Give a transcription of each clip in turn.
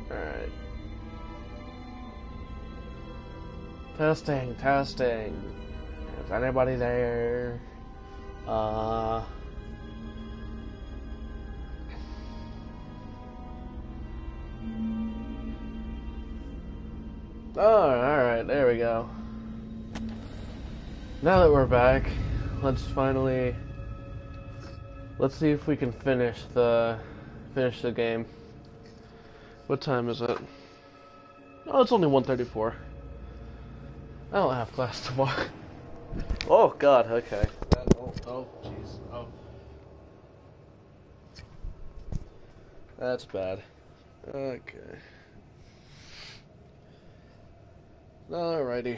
Alright. Testing, testing. Is anybody there? Oh, alright, there we go. Now that we're back, let's see if we can finish the game. What time is it? Oh, it's only 1:34. I don't have class tomorrow. Oh god, okay. Oh, jeez. Oh. That's bad. Okay. Alrighty.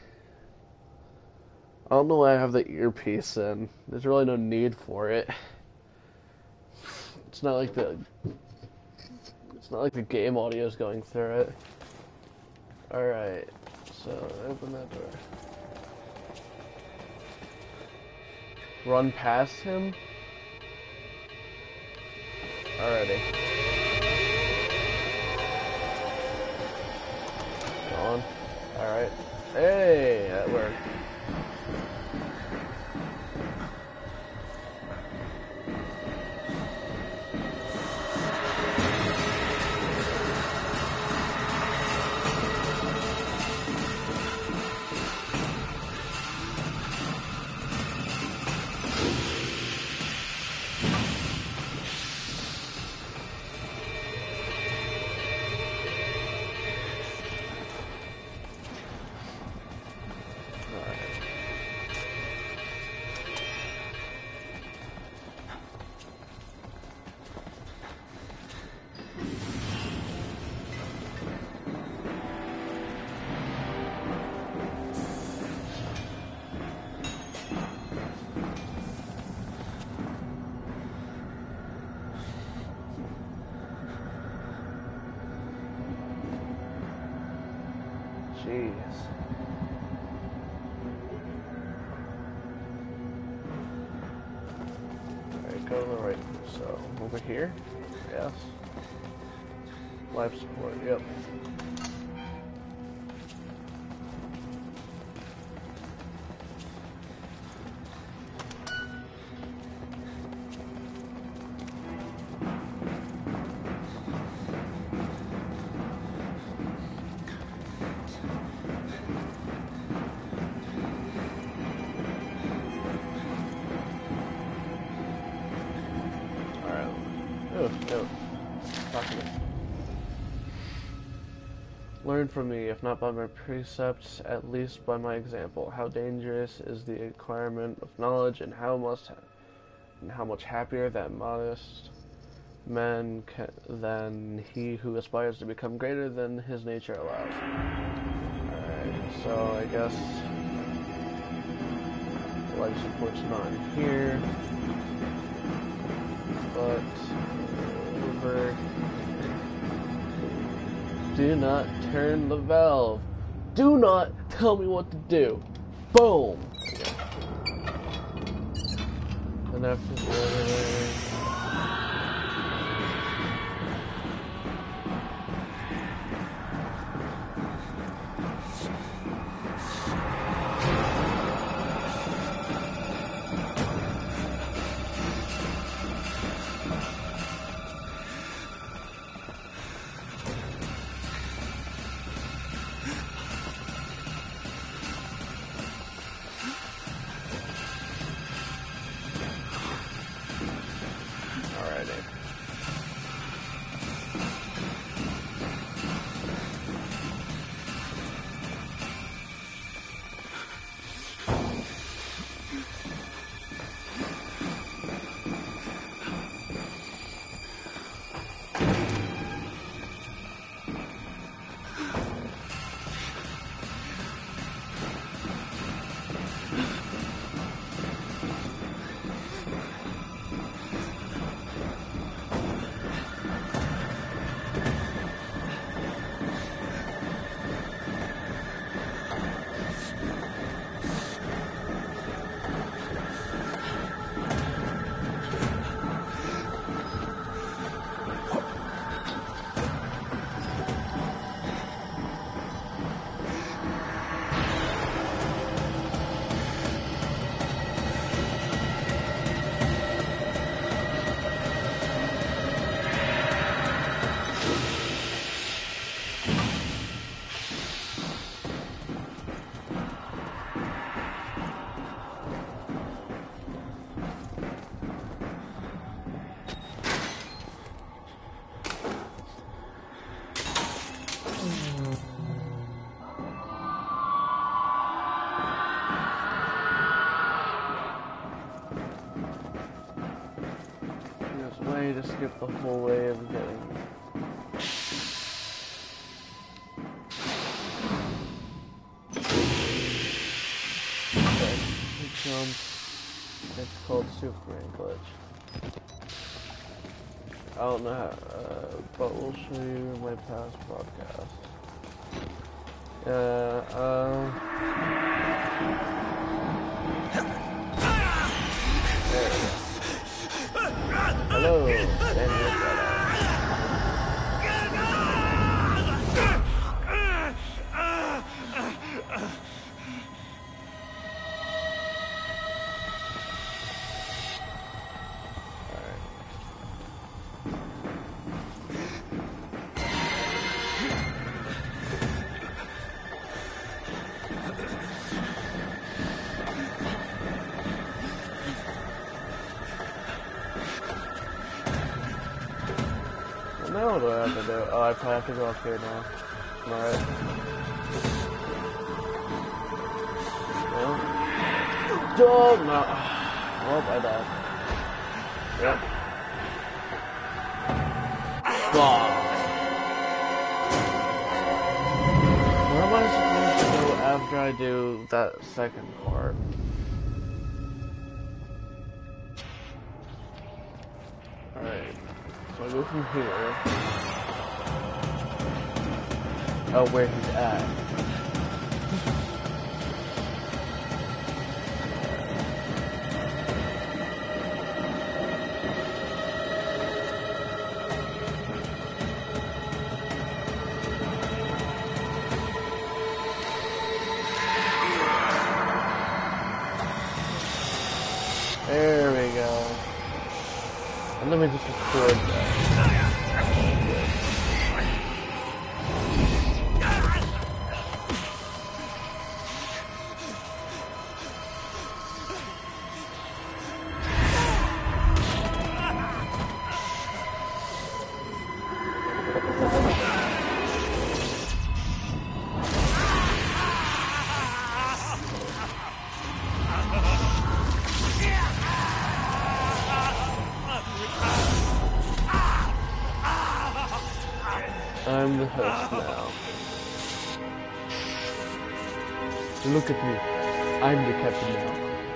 I don't know why I have the earpiece in. There's really no need for it. It's not like the game audio is going through it. Alright. So, open that door. Run past him? Alrighty. Go on. Alright. Hey, that worked. Jeez. Alright, go to the right. So, over here? Yes. Life support, yep. Learn from me, if not by my precepts, at least by my example. How dangerous is the acquirement of knowledge, and how much happier that modest man than he who aspires to become greater than his nature allows. Alright, so I guess life support's not in here, but over. Do not turn the valve. Do not tell me what to do. Boom. And after the whole way of getting. Okay, jump. It's called Superman glitch. I don't know how, but we'll show you my past broadcasts. There we go. Hello, stand with that. Now what do I have to do? Oh, I probably have to go up here now. Alright. No? Oh, no. Well, I died. Yep. Oh. Where am I supposed to go after I do that second part? Alright. So I go from here. Oh, where he's at. There we go. And let me just record that. I'm the host now. Look at me. I'm the captain now.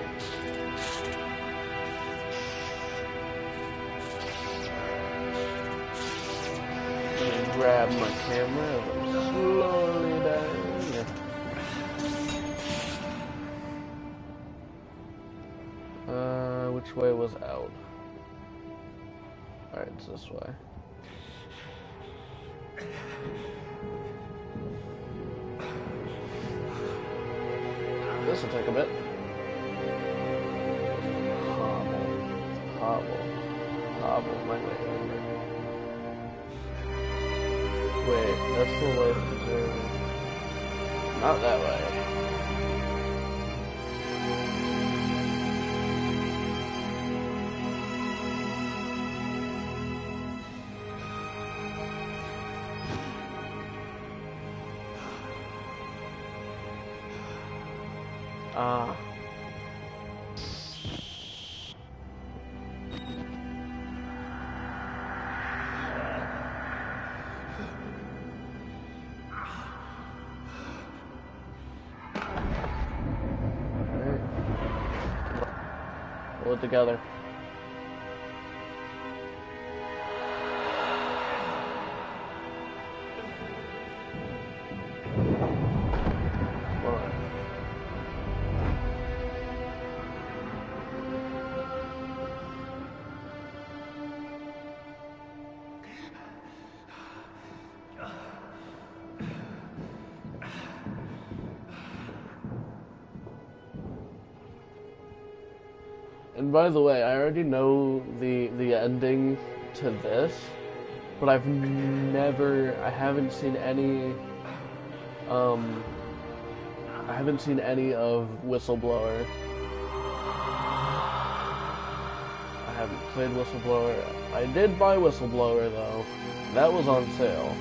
Grab my camera and I'm slowly down. Which way was out? Alright, it's this way. This will take a bit. Hobble my way over. Wait, that's the life preserver. Not that way. Ah. Alright. Pull it together. And by the way, I already know the ending to this, but I haven't seen any of Whistleblower. I haven't played Whistleblower. I did buy Whistleblower though. That was on sale.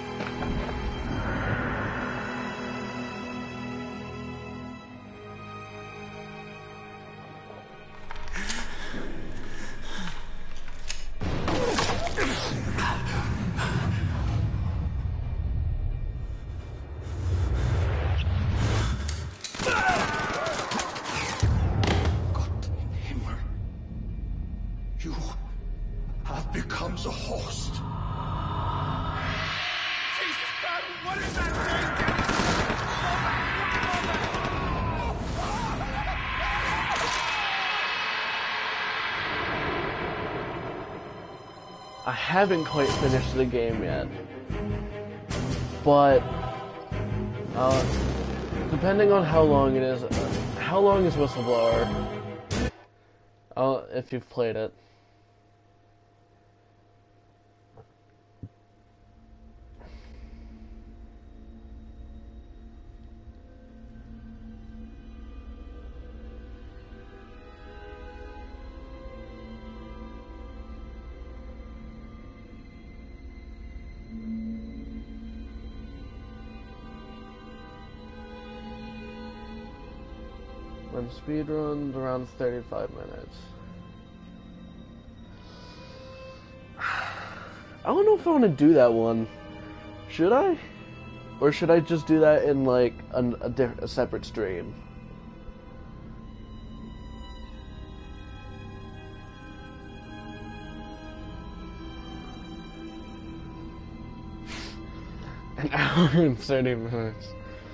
What is that thing? I haven't quite finished the game yet, but depending on how long it is, how long is Whistleblower? If you've played it. When speedruns around 35 minutes. I don't know if I want to do that one. Should I? Or should I just do that in like a separate stream? An hour and 30 minutes.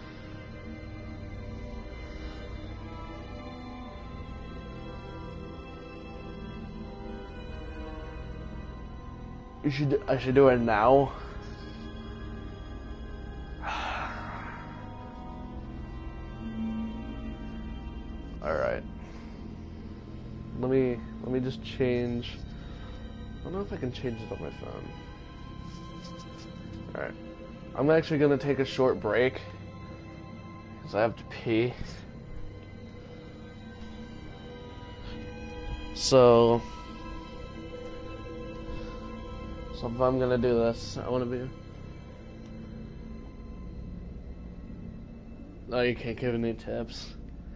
I should do it now. All right. Let me just change. I don't know if I can change it on my phone. All right. I'm actually gonna take a short break because I have to pee. So if I'm gonna do this, I wanna be... Oh, you can't give any tips.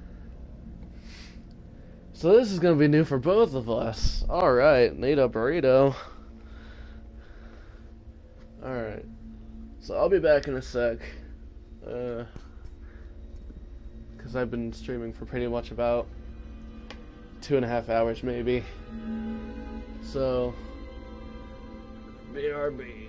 So this is gonna be new for both of us. Alright, need a burrito. Alright. So I'll be back in a sec. Because I've been streaming for pretty much about 2.5 hours maybe. So... BRB.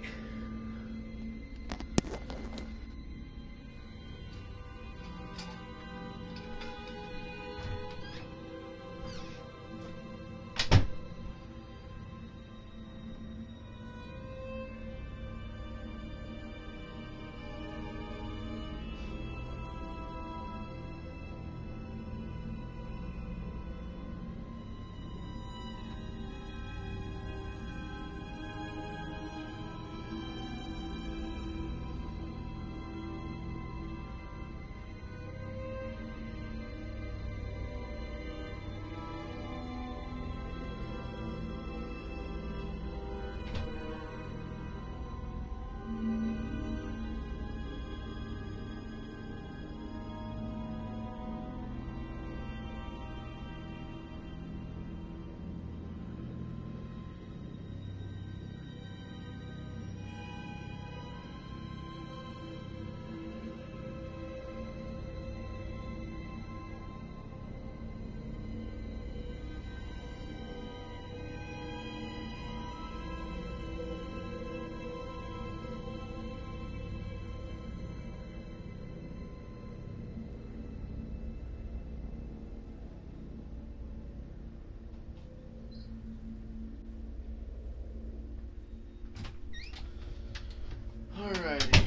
Alrighty.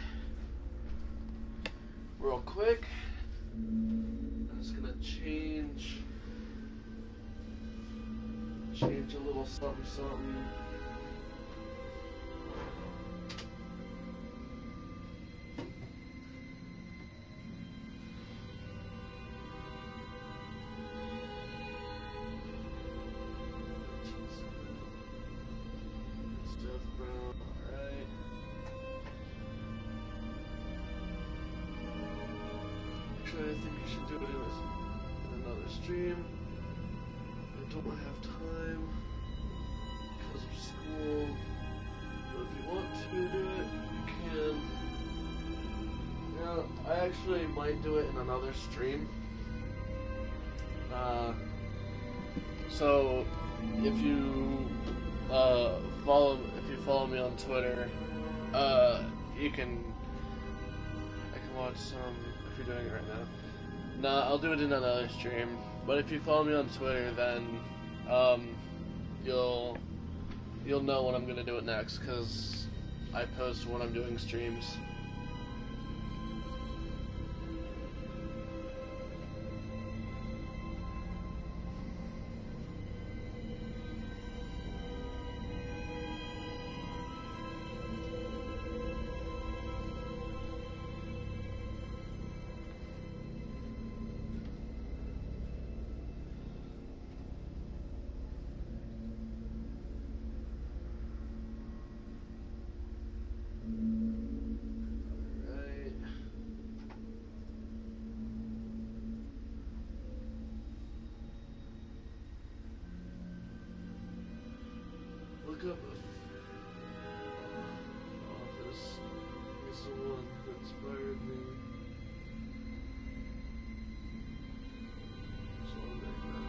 Real quick. I'm just gonna change a little something something. I think I should do it in another stream. I don't have time because of school. But if you want to do it, you can. Yeah, I actually might do it in another stream. So if you follow me on Twitter, you can watch some if you're doing it right now. No, I'll do it in another stream. But if you follow me on Twitter, then you'll know when I'm gonna do it next, because I post when I'm doing streams. Look up Office is the one that inspired me. So right now.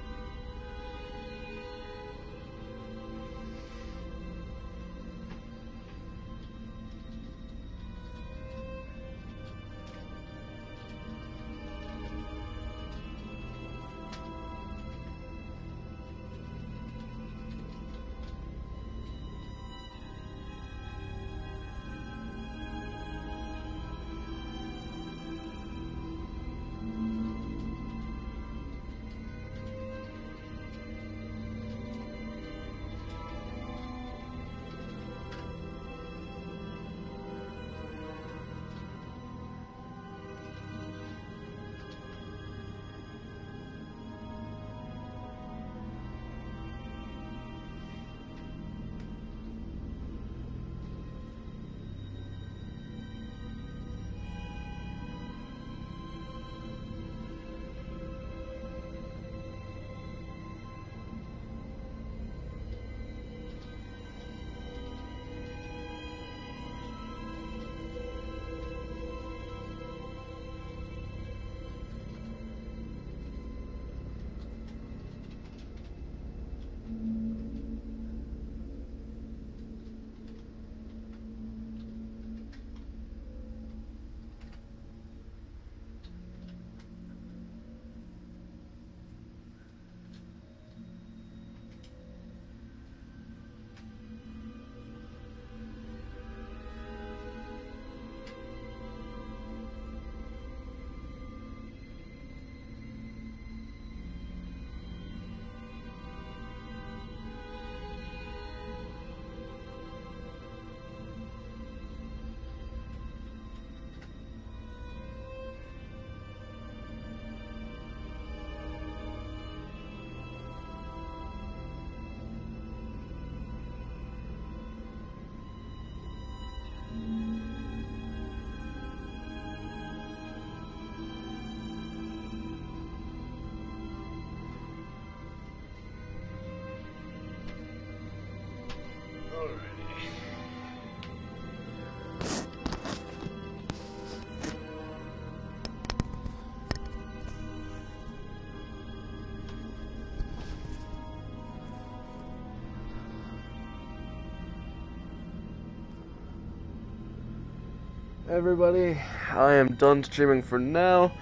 Everybody, I am done streaming for now.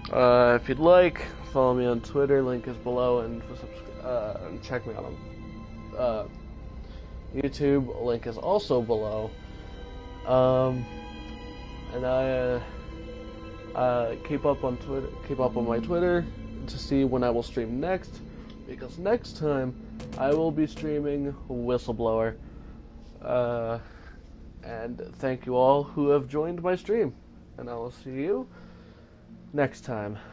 If you'd like, follow me on Twitter, link is below, and check me out on YouTube, link is also below. And I keep up on my Twitter to see when I will stream next, because next time I will be streaming Whistleblower. And thank you all who have joined my stream, and I will see you next time.